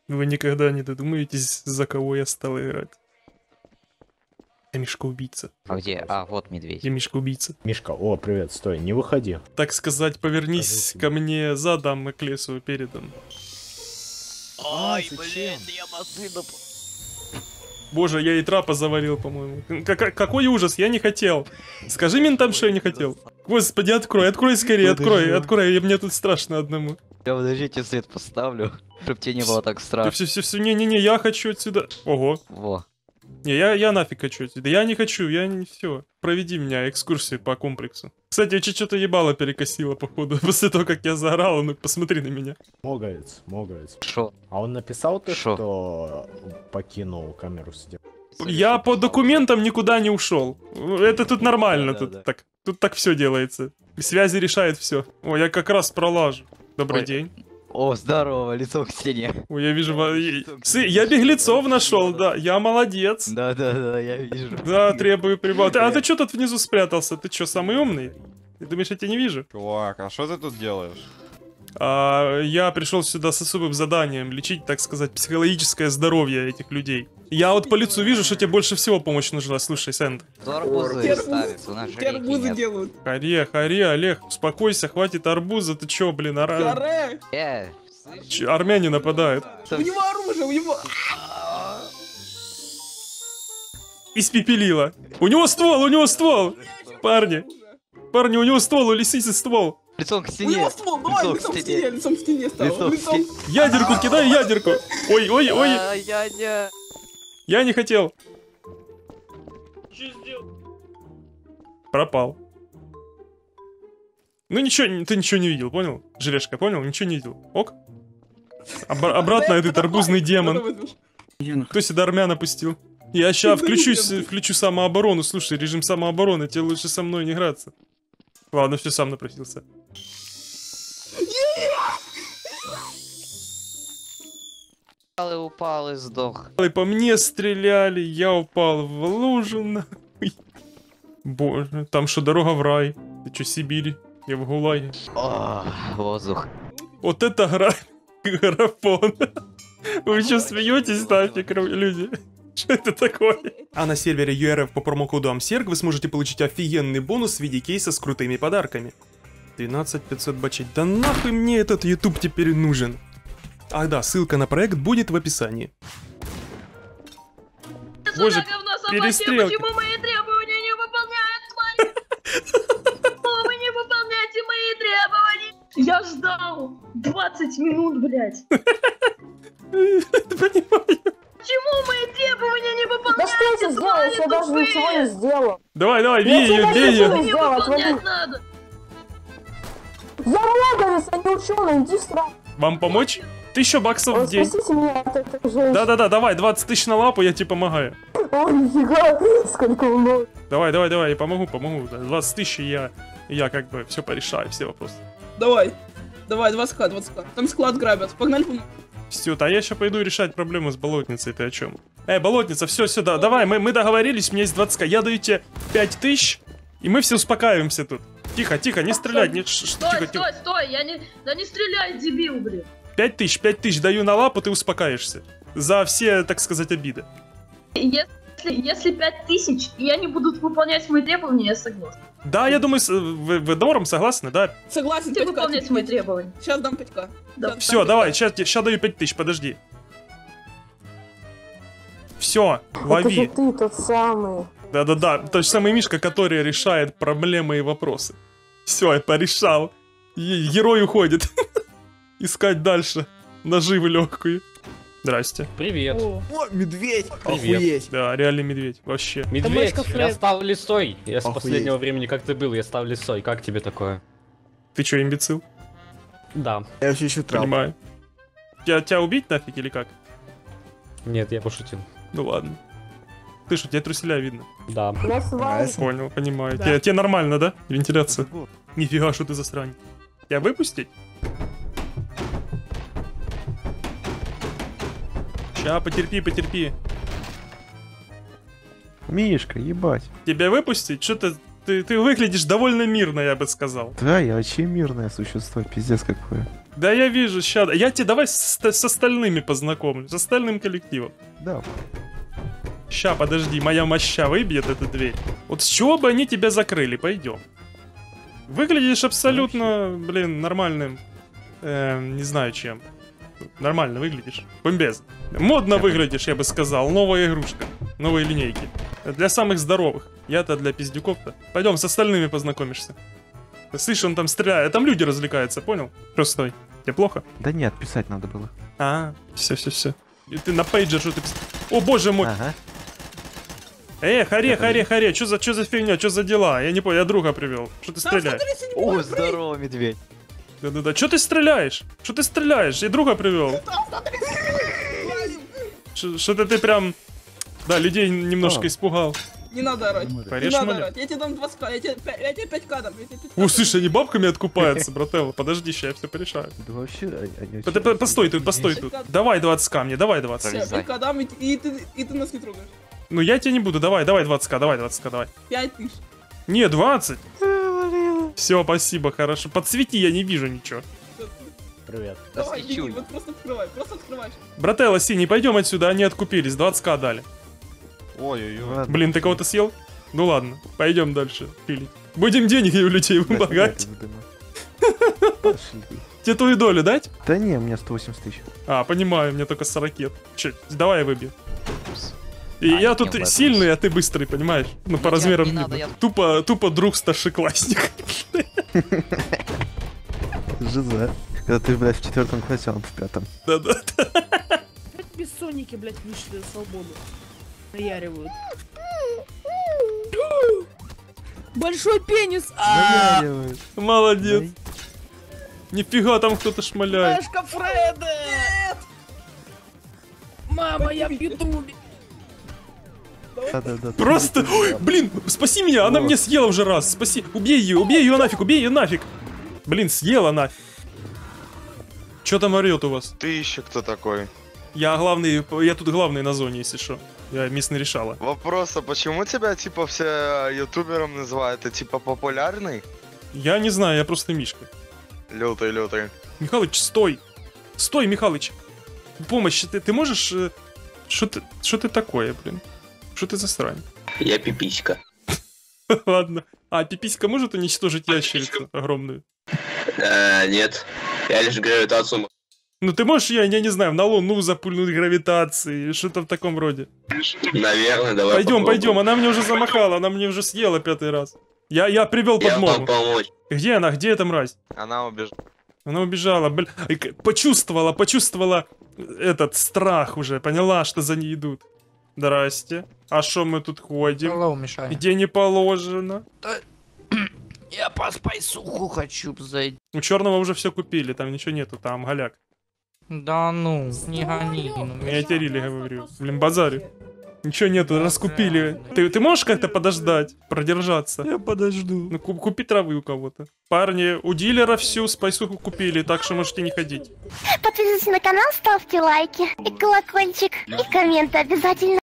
Вы никогда не додумаетесь, за кого я стал играть. Я Мишка-убийца. А где? А, вот медведь. Я Мишка-убийца. Мишка, о, привет, стой, не выходи. Так сказать, повернись Покажите. ко мне задом, к лесу передом. Ой, зачем? я машину... Боже, я и трапа заварил, по-моему. Какой ужас, я не хотел. Скажи ментам, что я не хотел. Господи, открой скорее, открой, мне тут страшно одному. Я подождите, свет поставлю, чтоб тебе не было так страшно. Все, не, я хочу отсюда. Ого. Во. Не, я нафиг хочу отсюда. Я не хочу, я не все. Проведи меня экскурсию по комплексу. Кстати, я что-то ебало перекосило, походу. После того, как я заорал, ну посмотри на меня. Моговец. Шо? А он написал то, Шо? что покинул камеру сидел? Я по документам никуда не ушел. Это тут нормально, Да. тут так все делается. Связи решает все. О, я как раз пролажу. Добрый Ой. день. О, здорово, лицо к стене. Ой, я вижу... Я беглецов нашел, да. Я молодец. Да, я вижу. Да, требую прибавки. А ты что тут внизу спрятался? Ты что, самый умный? Ты думаешь, я тебя не вижу? Чувак, а что ты тут делаешь? Я пришел сюда с особым заданием лечить, так сказать, психологическое здоровье этих людей. Я вот по лицу вижу, что тебе больше всего помощь нужна. Слушай, Сэнд. Арбузы ставятся, у нас же реки нет. делают. Харе, Олег, успокойся, хватит арбуза. Ты чё, блин, Харе! Слышь, армяне нападают. кто- У него оружие, у него... Испепелила. У него ствол! Парни, у него ствол, у лисицы ствол. Лицом к У стене. него ствол, давай, лицом к стене, лицом к стене стал. Лицом к стене. Ядерку, кидай ядерку. Ой, Я. я не хотел. Пропал. Ну ничего, ты ничего не видел, понял? Желешка, понял? Ничего не видел. Ок. Обратно этот арбузный демон. Кто сюда армян опустил? Я сейчас включу самооборону. Слушай, режим самообороны, тебе лучше со мной не играться. Ладно, все, сам напросился. Упал и сдох. И по мне стреляли, я упал в лужу, нахуй. Боже, там что, дорога в рай? Ты что, Сибирь? Я в ГУЛАГе. О, воздух. Вот это графон. Вы что, смеетесь нафиг, люди? Что это такое? А на сервере URF по промокоду AMSERG вы сможете получить офигенный бонус в виде кейса с крутыми подарками. 12500 бачей. Да нахуй мне этот YouTube теперь нужен? Ах да, ссылка на проект будет в описании. Боже, перестрелки. Почему мои требования не выполняют твои? Почему вы не выполняете мои требования? Я ждал 20 минут, блядь. Понимаю. Почему мои требования не Да выполняете? что ты сделаешь? Я даже тупые? ничего не сделал. Давай, бей Я ее, тебя бей не ее. буду. Не Сделать, выполнять надо. Я молодец, а не ученый, иди сразу. Вам помочь? 1000 баксов в Ой, день. спасите меня от этой женщины. Да, давай, 20 тысяч на лапу, я тебе помогаю. Ой, нифига, сколько много. Давай, я помогу. Да, 20 тысяч, и я как бы все порешаю, все вопросы. Давай, 20к. Там склад грабят, погнали. Все, а я сейчас пойду решать проблему с болотницей, ты о чем? Болотница, все сюда, давай, мы договорились, у меня есть 20к, я даю тебе 5000, и мы все успокаиваемся тут. Тихо, не стрелять, не... Стой, да не стреляй, дебил, блин. 5000 даю на лапу, ты успокаиваешься. За все, так сказать, обиды. Если 5000, и они будут выполнять мои требования, я согласна. Да, я думаю, вы норм согласны, да? Согласен, Ты выполнять мои требования. Сейчас дам 5к. Да. Все, давай, сейчас даю 5000, подожди. Все, Это же лови. ты тот самый. Да, тот же самый Мишка, который решает проблемы и вопросы. Все, я порешал. Герой уходит. Искать дальше наживу легкую. Здрасте. Привет. О, медведь! Привет. Да, реальный медведь, вообще. Медведь, мышка я Фред. стал лисой. Я с Охуеть. последнего времени, как ты был, я стал лисой. Как тебе такое? Ты что, имбецил? Да. Я вообще еще трап. Понимаю. Тебя убить нафиг или как? Нет, я пошутил. Ну ладно. Ты что, тебе труселя видно? Да. На свадьбе. Понял, понимаю. Да. Тебе нормально, да? Вентиляция. Нифига, что ты засранец. Тебя выпустить? Ща, потерпи. Мишка, ебать. Тебя выпустить? Что ты Ты выглядишь довольно мирно, я бы сказал. Да, я вообще мирное существо, пиздец какое. Да я вижу, ща. Я тебе давай с остальными познакомлю, с остальным коллективом. Да. Ща, подожди, моя моща выбьет эту дверь. Вот с чего бы они тебя закрыли? Пойдем. Выглядишь абсолютно, блин, нормальным. Не знаю чем. Нормально выглядишь. Бомбез. Модно выглядишь, я бы сказал. Новая игрушка. Новые линейки. Для самых здоровых. Я-то для пиздюков-то. Пойдем, с остальными познакомишься. Слышь, он там стреляет. Там люди развлекаются, понял? Просто стой. Тебе плохо? Да нет, писать надо было. Все. И ты на пейджер что-то... О, боже мой! Ага. Харе, что за фигня, что за дела? Я не понял, я друга привел. Что ты стреляешь? О, здорово, медведь. Да. Что ты стреляешь? Что ты стреляешь? Я друга привел. Что-то ты прям... Да, людей немножко испугал. Не надо орать. Порежь Не надо меня. орать. Я тебе дам 20к, я тебе 5к дам. О, слышь, они бабками откупаются, брателло. Подожди, ща я все порешаю. Да вообще, они Постой тут. Давай 20к мне, давай 20. Все, 5к дам, и ты нас не трогаешь. Ну я тебя не буду, давай 20к, давай 5000. Не, 20. Все, спасибо, хорошо. Подсвети, я не вижу ничего. Привет. Давай, Свечу. беги, вот просто открывай. Брателло, синий, пойдем отсюда, они откупились, 20к дали. Ой-ой-ой. Блин, ты кого-то съел? Ну ладно, пойдем дальше пилить. Будем денег у людей вымогать. Пошли. Тебе твою долю дать? Да не, у меня 180 тысяч. Понимаю, мне только 40. Че, давай я выбью. И я не тут в этом. сильный, а ты быстрый, понимаешь? Ну, по размерам не надо, видно. я- Тупо друг старшеклассник. Жиза. Когда ты, блядь, в 4 классе, а он в 5. Да. Бессонники, блядь, вышли на свободу. Наяривают. Большой пенис! Наяривает. Молодец. Нифига, там кто-то шмаляет. Флешка Фреда! Мама, я в ютубе. Да. Просто, ой, блин, спаси меня, она мне съела уже раз. Спаси, убей ее нафиг. Блин, съела нафиг. Че там орет у вас? Ты еще кто такой? Я тут главный на зоне, если что. Я мисс не решала. Вопрос, а почему тебя типа все ютубером называют? Ты типа популярный? Я не знаю, я просто Мишка. Лютый. Михалыч, стой! Стой, Михалыч! Помощь, ты можешь... Что ты такое, блин? Что ты за срань? Я пиписька. Ладно. Пиписька может уничтожить ящерицу огромную? Нет. Я лишь гравитацию. Ну ты можешь, я не знаю, на Луну запульнуть гравитацией, что-то в таком роде. Наверное, давай. Пойдем, она мне уже замахала, она мне уже съела 5-й раз. Я привел Я вам подмогу. помочь. Где она? Где эта мразь? Она убежала. Она убежала, блин. Почувствовала этот страх уже, поняла, что за ней идут. Здрасте. А что мы тут ходим? Hello, Мишаня. Где не положено? Я по спайсуху хочу зайти. У черного уже все купили, там ничего нету, там голяк. Да ну, не гони. Я тебе рили говорю. Блин, базарю. Ничего нету, раскупили. Ты можешь как-то подождать, продержаться? Я подожду. Ну, купи травы у кого-то. Парни, у дилера всю спайсуху купили, так что можете не ходить. Подписывайтесь на канал, ставьте лайки и колокольчик, и комменты обязательно.